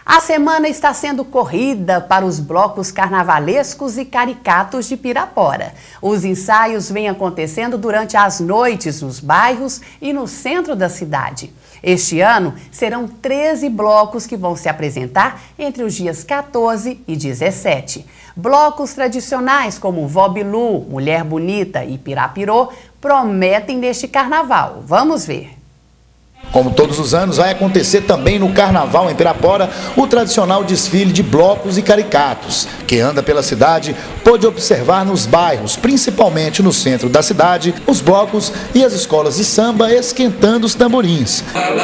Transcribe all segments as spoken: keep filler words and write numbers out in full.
A semana está sendo corrida para os blocos carnavalescos e caricatos de Pirapora. Os ensaios vêm acontecendo durante as noites nos bairros e no centro da cidade. Este ano, serão treze blocos que vão se apresentar entre os dias quatorze e dezessete. Blocos tradicionais como Vó Bilu, Mulher Bonita e Pirapirô prometem neste carnaval. Vamos ver. Como todos os anos, vai acontecer também no Carnaval em Pirapora o tradicional desfile de blocos e caricatos. Quem anda pela cidade pôde observar nos bairros, principalmente no centro da cidade, os blocos e as escolas de samba esquentando os tamborins.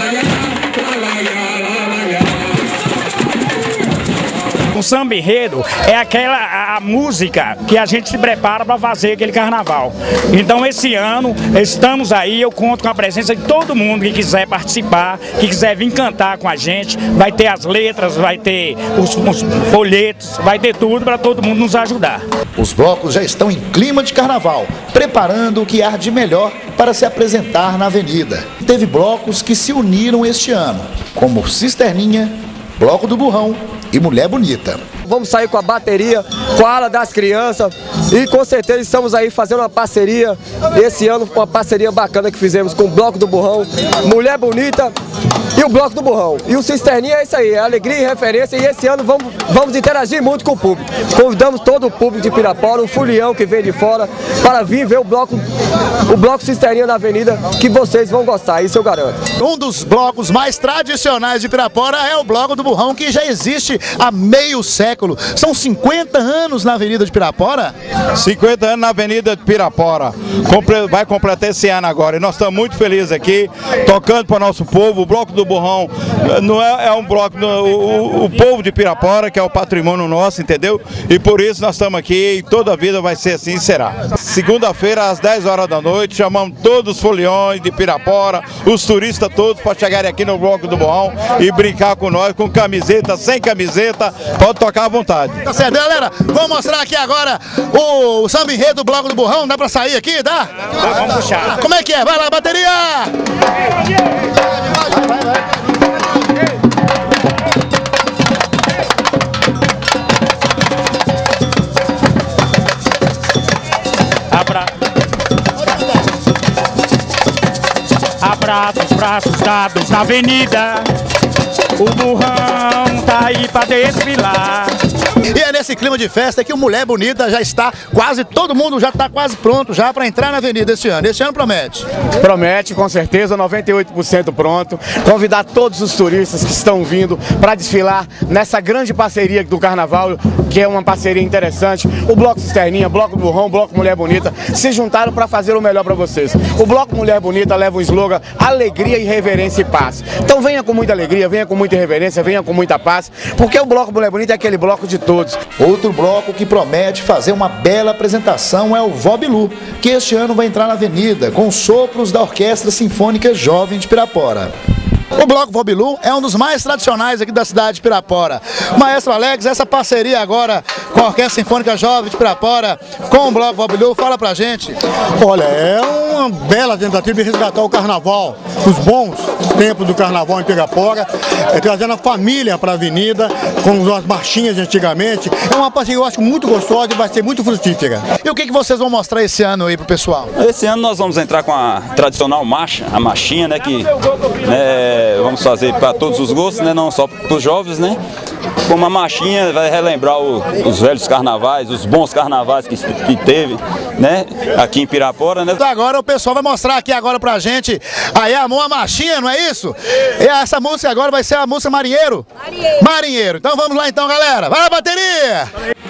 O samba enredo é aquela a, a música que a gente se prepara para fazer aquele carnaval. Então esse ano estamos aí, eu conto com a presença de todo mundo que quiser participar, que quiser vir cantar com a gente. Vai ter as letras, vai ter os, os folhetos, vai ter tudo para todo mundo nos ajudar. Os blocos já estão em clima de carnaval, preparando o que há de melhor para se apresentar na avenida. Teve blocos que se uniram este ano, como Cisterninha, Bloco do Burrão e Mulher Bonita. Vamos sair com a bateria, com a ala das crianças e com certeza estamos aí fazendo uma parceria, esse ano uma parceria bacana que fizemos com o Bloco do Burrão, Mulher Bonita e o Bloco do Burrão. E o Cisterninha é isso aí, é alegria e referência, e esse ano vamos, vamos interagir muito com o público. Convidamos todo o público de Pirapora, o Fulião que vem de fora, para vir ver o Bloco, o bloco Cisterninha na avenida, que vocês vão gostar, isso eu garanto. Um dos blocos mais tradicionais de Pirapora é o Bloco do Burrão, que já existe há meio século. São cinquenta anos na Avenida de Pirapora? cinquenta anos na Avenida de Pirapora. Vai completar esse ano agora. E nós estamos muito felizes aqui, tocando para o nosso povo. O Bloco do Burrão não é, é um bloco, no, o, o povo de Pirapora, que é o patrimônio nosso, entendeu? E por isso nós estamos aqui e toda a vida vai ser assim e será. Segunda-feira, às dez horas da noite, chamamos todos os foliões de Pirapora, os turistas todos, para chegarem aqui no Bloco do Burrão e brincar com nós, com camiseta, sem camiseta, pode tocar à vontade. Tá certo, galera? Vamos mostrar aqui agora o samba enredo do Bloco do Burrão. Dá pra sair aqui, dá? Vamos puxar. Como é que é? Vai lá, bateria! Abra... Abraça os braços dados na avenida. O burrão tá aí pra desfilar. E é nesse clima de festa que o Mulher Bonita já está quase, todo mundo já está quase pronto já para entrar na avenida este ano. Este ano promete? Promete, com certeza, noventa e oito por cento pronto. Convidar todos os turistas que estão vindo para desfilar nessa grande parceria do Carnaval, que é uma parceria interessante. O Bloco Cisterninha, Bloco Burrão, Bloco Mulher Bonita se juntaram para fazer o melhor para vocês. O Bloco Mulher Bonita leva o slogan alegria, irreverência e paz. Então venha com muita alegria, venha com muita irreverência, venha com muita paz, porque o Bloco Mulher Bonita é aquele bloco de todos. Outro bloco que promete fazer uma bela apresentação é o Vó Bilu, que este ano vai entrar na avenida com sopros da Orquestra Sinfônica Jovem de Pirapora. O Bloco Vó Bilu é um dos mais tradicionais aqui da cidade de Pirapora. Maestro Alex, essa parceria agora com a Orquestra Sinfônica Jovem de Pirapora, com o Bloco Vó Bilu, fala pra gente. Olha, é uma bela tentativa de resgatar o carnaval, os bons tempos do carnaval em Pirapora, é, trazendo a família para a avenida, com as marchinhas de antigamente. É uma parceria, eu acho, muito gostosa e vai ser muito frutífera. E o que, que vocês vão mostrar esse ano aí pro pessoal? Esse ano nós vamos entrar com a tradicional marcha, a marchinha, né, que né, vamos fazer para todos os gostos, né, não só para os jovens, né? Com uma marchinha vai relembrar o, os velhos carnavais, os bons carnavais que, que teve, né, aqui em Pirapora, né? Agora o pessoal vai mostrar aqui agora pra gente. Aí amor, a marchinha, não é isso? E essa música agora vai ser a música Marinheiro? Marinheiro. Marinheiro. Então vamos lá então, galera. Vai lá, bateria!